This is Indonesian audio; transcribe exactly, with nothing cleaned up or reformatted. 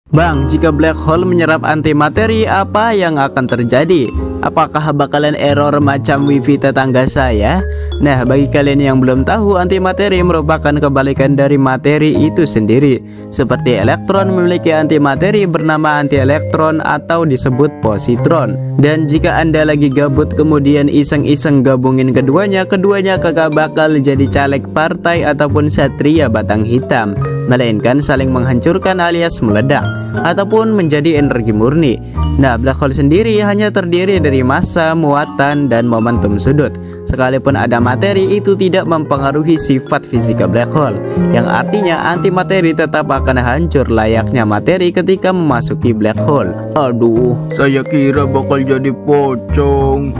Bang, jika black hole menyerap antimateri, apa yang akan terjadi? Apakah bakalan error macam wifi tetangga saya? Nah, bagi kalian yang belum tahu, antimateri merupakan kebalikan dari materi itu sendiri. Seperti elektron memiliki antimateri bernama antielektron atau disebut positron. Dan jika Anda lagi gabut kemudian iseng-iseng gabungin keduanya, keduanya kagak bakal jadi caleg partai ataupun satria batang hitam, melainkan saling menghancurkan alias meledak ataupun menjadi energi murni. Nah, black hole sendiri hanya terdiri dari massa, muatan, dan momentum sudut. Sekalipun ada materi, itu tidak mempengaruhi sifat fisika black hole, yang artinya antimateri tetap akan hancur layaknya materi ketika memasuki black hole. Aduh, saya kira bakal jadi pocong.